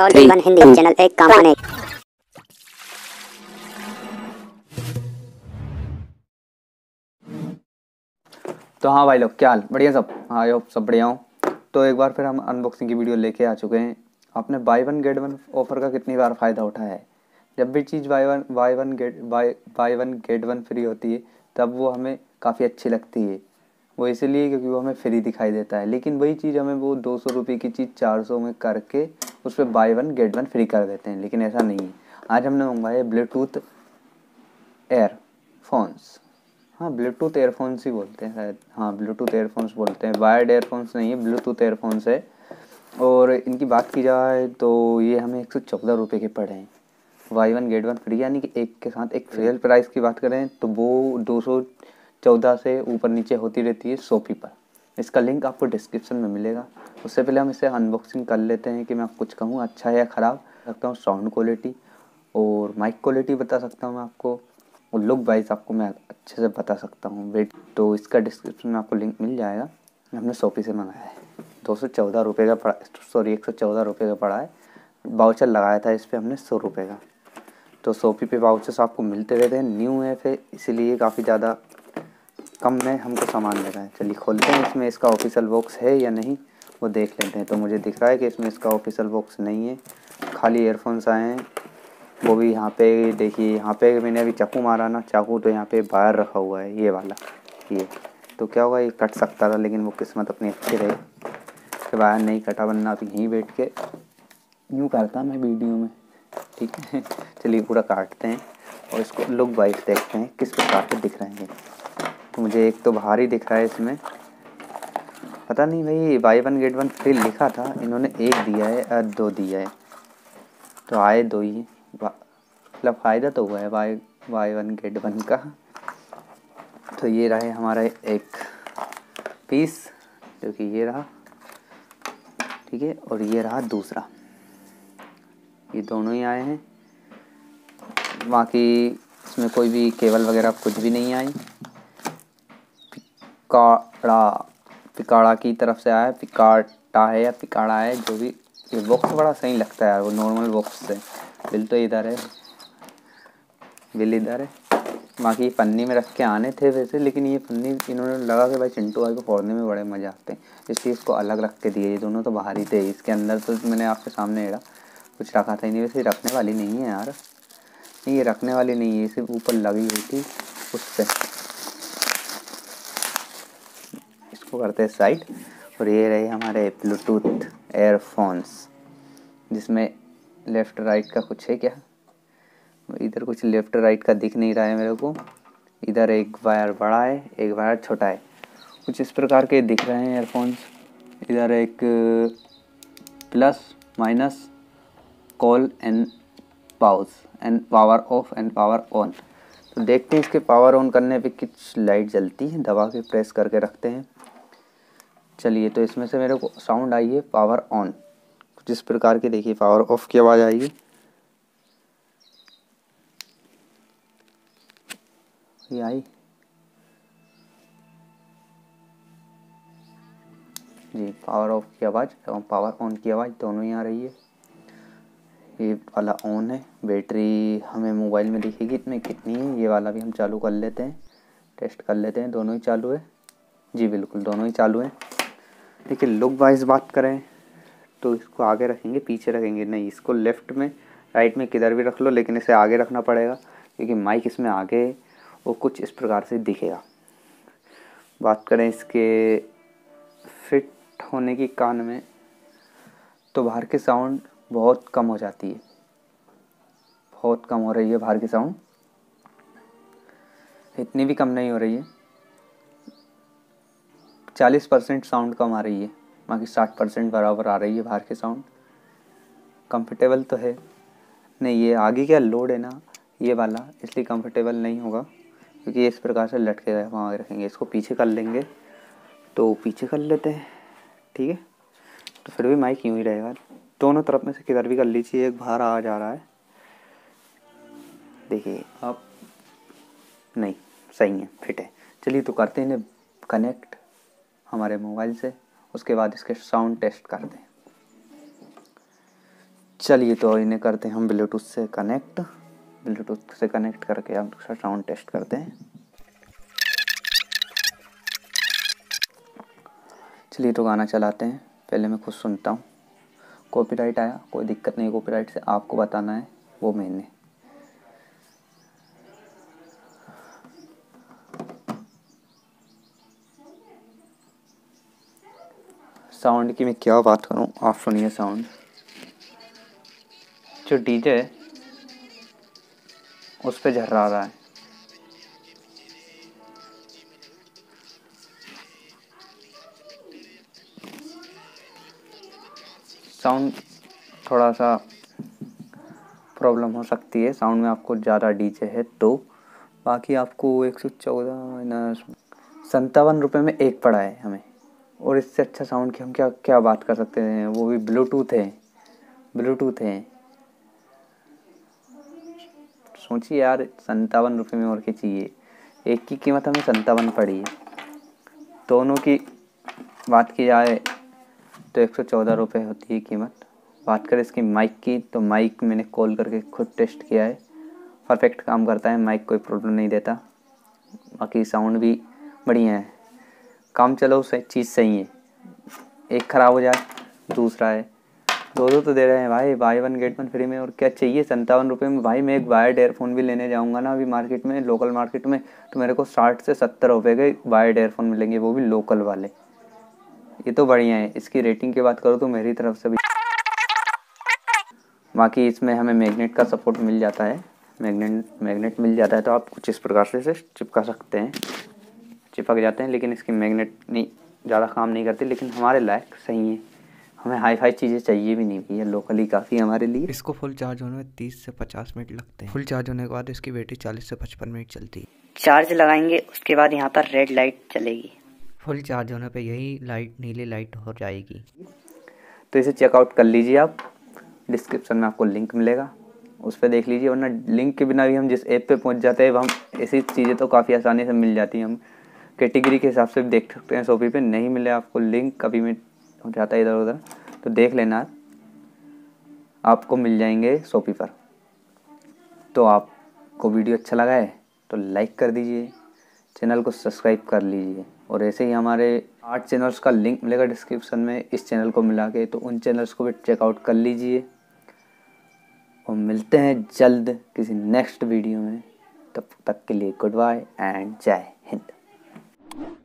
और B1 Hindi channel एक काम आने। तो हाँ भाई लोग, क्या हाल? बढ़िया सब? हाँ यो सब बढ़िया हूँ। तो एक बार फिर हम अनबॉक्सिंग की वीडियो लेके आ चुके हैं। आपने buy one get one offer का कितनी बार फ़ायदा उठाया है? जब भी चीज़ buy one get one free होती है तब वो हमें काफ़ी अच्छी लगती है। वो इसलिए क्योंकि वो हमें फ्री दिखाई देता है, लेकिन वही चीज़ हमें वो 200 रुपये की चीज़ 400 में करके उस पर buy one get one free कर देते हैं, लेकिन ऐसा नहीं है। आज हमने मंगवाए ब्लूटूथ एयरफोन्स। हाँ, ब्लूटूथ एयरफोन्स ही बोलते हैं शायद। हाँ, ब्लूटूथ एयरफोन्स बोलते हैं, वायर्ड एयरफोन्स नहीं है, ब्लूटूथ एयरफोन्स है। और इनकी बात की जाए तो ये हमें 114 रुपये के पड़े हैं, buy one get one free, यानी कि एक के साथ एक। रियल प्राइस की बात करें तो वो 214 से ऊपर नीचे होती रहती है शॉपी पर। इसका लिंक आपको डिस्क्रिप्शन में मिलेगा। उससे पहले हम इसे अनबॉक्सिंग कर लेते हैं कि मैं कुछ कहूँ अच्छा है या ख़राब सकता हूँ। साउंड क्वालिटी और माइक क्वालिटी बता सकता हूँ मैं आपको, और लुक वाइज आपको मैं अच्छे से बता सकता हूँ। वेट, तो इसका डिस्क्रिप्शन में आपको लिंक मिल जाएगा। हमने शॉपी से मंगाया है, 214 रुपये का पड़ा, सॉरी 114 रुपये का पड़ा है। वाउचर लगाया था इस पर हमने 100 रुपये का। तो शॉपी पे वाउचर्स आपको मिलते रहते हैं, न्यू है फिर इसीलिए काफ़ी ज़्यादा कम में हमको सामान लगा है। चलिए खोलते हैं, इसमें इसका ऑफिशियल बॉक्स है या नहीं वो देख लेते हैं। तो मुझे दिख रहा है कि इसमें इसका ऑफिशियल बॉक्स नहीं है, खाली एयरफोन्स आए हैं। वो भी यहाँ पे देखिए, यहाँ पे मैंने अभी चाकू मारा ना, चाकू तो यहाँ पे बाहर रखा हुआ है, ये वाला। ये तो क्या होगा, ये कट सकता था, लेकिन वो किस्मत अपनी अच्छी रही कि बाहर नहीं कटा, वरना अभी यहीं बैठ के यूँ करता मैं वीडियो में। ठीक है चलिए पूरा काटते हैं और इसको लुक वाइज देखते हैं किस प्रकार के दिख रहे हैं। तो मुझे एक तो भारी दिख रहा है इसमें, पता नहीं भाई buy one get one free लिखा था, इन्होंने एक दिया है 2 दिया है, तो आए 2 ही। मतलब फ़ायदा तो हुआ है बाई वन गेट वन का। तो ये रहे हमारा एक पीस, जो कि ये रहा, ठीक है। और ये रहा दूसरा, ये दोनों ही आए हैं। बाकी इसमें कोई भी केबल वगैरह कुछ भी नहीं आई। पिकाड़ा की तरफ से आया, पिकाटा है या पिकाड़ा है जो भी। ये बॉक्स बड़ा सही लगता है यार, वो नॉर्मल बॉक्स से। बिल तो इधर है, बिल इधर है। बाकी पन्नी में रख के आने थे वैसे, लेकिन ये पन्नी इन्होंने लगा कि भाई चिंटू भाई को फोड़ने में बड़े मज़ा आते हैं, इसलिए इसको अलग रख के दिए। ये दोनों तो बाहर ही थे, इसके अंदर तो मैंने आपके सामने एड़ा कुछ रखा था ही नहीं। वैसे रखने वाली नहीं है यार, नहीं ये रखने वाली नहीं है, सिर्फ ऊपर लगी हुई थी उससे। इसको करते हैं साइड। और ये रहे हमारे ब्लूटूथ एयरफोन्स, जिसमें लेफ़्ट राइट का कुछ है क्या, इधर कुछ लेफ़्ट राइट का दिख नहीं रहा है मेरे को। इधर एक वायर बड़ा है, एक वायर छोटा है, कुछ इस प्रकार के दिख रहे हैं एयरफोन्स। इधर एक plus minus, call and pause and power off and power on. तो देखते हैं इसके पावर ऑन करने पे कुछ लाइट जलती है, दबा के प्रेस करके रखते हैं। चलिए, तो इसमें से मेरे को साउंड आई है पावर ऑन, कुछ इस प्रकार की। देखिए पावर ऑफ की आवाज़ आएगी, ये आई जी, पावर ऑफ की आवाज़ और पावर ऑन की आवाज़ दोनों ही आ रही है। ये वाला ऑन है, बैटरी हमें मोबाइल में दिखेगी इसमें कितनी है। ये वाला भी हम चालू कर लेते हैं, टेस्ट कर लेते हैं। दोनों ही चालू है जी, बिल्कुल दोनों ही चालू है। देखिए लुक वाइज बात करें तो इसको आगे रखेंगे पीछे रखेंगे नहीं, इसको लेफ़्ट में राइट में किधर भी रख लो, लेकिन इसे आगे रखना पड़ेगा क्योंकि माइक इसमें आगे वो कुछ इस प्रकार से दिखेगा। बात करें इसके फिट होने की कान में, तो बाहर की साउंड बहुत कम हो जाती है, बहुत कम हो रही है बाहर की साउंड, इतनी भी कम नहीं हो रही है। 40% साउंड कम आ रही है, बाकी 60% बराबर आ रही है बाहर की साउंड। कंफर्टेबल तो है नहीं, ये आगे क्या लोड है ना ये वाला, इसलिए कंफर्टेबल नहीं होगा क्योंकि इस प्रकार से लटके वहाँ रखेंगे। इसको पीछे कर लेंगे, तो पीछे कर लेते हैं, ठीक है। तो फिर भी माइक यूँ ही रहेगा, दोनों तरफ में से किधर भी कर लीजिए। एक बाहर आ जा रहा है, देखिए अब नहीं सही है, फिट है। चलिए तो करते हैं इन्हें कनेक्ट हमारे मोबाइल से, उसके बाद इसके साउंड टेस्ट करते हैं। चलिए तो इन्हें करते हैं हम ब्लूटूथ से कनेक्ट। ब्लूटूथ से कनेक्ट करके हम साउंड टेस्ट करते हैं। चलिए तो गाना चलाते हैं, पहले मैं खुद सुनता हूँ। कॉपीराइट आया, कोई दिक्कत नहीं, कॉपीराइट से आपको बताना है वो मैंने। साउंड की मैं क्या बात करूं, आप सुनिए साउंड। जो डीजे है उस पे झर्रा रहा है। साउंड थोड़ा सा प्रॉब्लम हो सकती है साउंड में, आपको ज़्यादा डीजे है तो। बाकी आपको 157 रुपये में एक पड़ा है हमें, और इससे अच्छा साउंड की हम क्या क्या बात कर सकते हैं, वो भी ब्लूटूथ है। ब्लूटूथ है, सोचिए यार 57 रुपये में और क्या चाहिए। एक की कीमत हमें 57 पड़ी है। दोनों की बात की जाए तो 114 रुपये होती है कीमत। बात करें इसकी माइक की, तो माइक मैंने कॉल करके खुद टेस्ट किया है, परफेक्ट काम करता है माइक, कोई प्रॉब्लम नहीं देता। बाकी साउंड भी बढ़िया है, काम चलो सही चीज़ सही है। एक ख़राब हो जाए दूसरा है, दो दो तो दे रहे हैं भाई, buy one get one free में, और क्या चाहिए 57 रुपये में। भाई मैं एक वायर्ड एयरफोन भी लेने जाऊंगा ना अभी मार्केट में, लोकल मार्केट में, तो मेरे को 60 से 70 रुपये के वायर्ड एयरफोन मिलेंगे, वो भी लोकल वाले। ये तो बढ़िया है। इसकी रेटिंग की बात करूँ तो मेरी तरफ से भी। बाकी इसमें हमें मैग्नेट का सपोर्ट मिल जाता है, मैग्नेट मिल जाता है, तो आप कुछ इस प्रकार से इसे चिपका सकते हैं, चिपक जाते हैं। लेकिन इसकी मैग्नेट नहीं ज़्यादा काम नहीं करती, लेकिन हमारे लायक सही है। हमें हाई फाई चीज़ें चाहिए भी नहीं भैया, लोकली काफ़ी हमारे लिए। इसको फुल चार्ज होने में 30 से 50 मिनट लगते हैं। फुल चार्ज होने के बाद इसकी बैटरी 40 से 55 मिनट चलती है। चार्ज लगाएंगे उसके बाद यहाँ पर रेड लाइट चलेगी। फुल चार्ज होने पे यही लाइट नीली लाइट हो जाएगी। तो इसे चेकआउट कर लीजिए आप, डिस्क्रिप्शन में आपको लिंक मिलेगा, उस पर देख लीजिए। वरना लिंक के बिना भी हम जिस ऐप पे पहुंच जाते हैं, हम ऐसी चीज़ें तो काफ़ी आसानी से मिल जाती हैं। हम कैटेगरी के हिसाब से भी देख सकते हैं, शॉपी पे नहीं मिले आपको लिंक, कभी में हो जाता है इधर उधर, तो देख लेना, आपको मिल जाएंगे शॉपी पर। तो आपको वीडियो अच्छा लगा है तो लाइक कर दीजिए, चैनल को सब्सक्राइब कर लीजिए, और ऐसे ही हमारे 8 चैनल्स का लिंक मिलेगा डिस्क्रिप्शन में इस चैनल को मिला के, तो उन चैनल्स को भी चेकआउट कर लीजिए। और मिलते हैं जल्द किसी नेक्स्ट वीडियो में, तब तक के लिए गुड बाय एंड जय हिंद।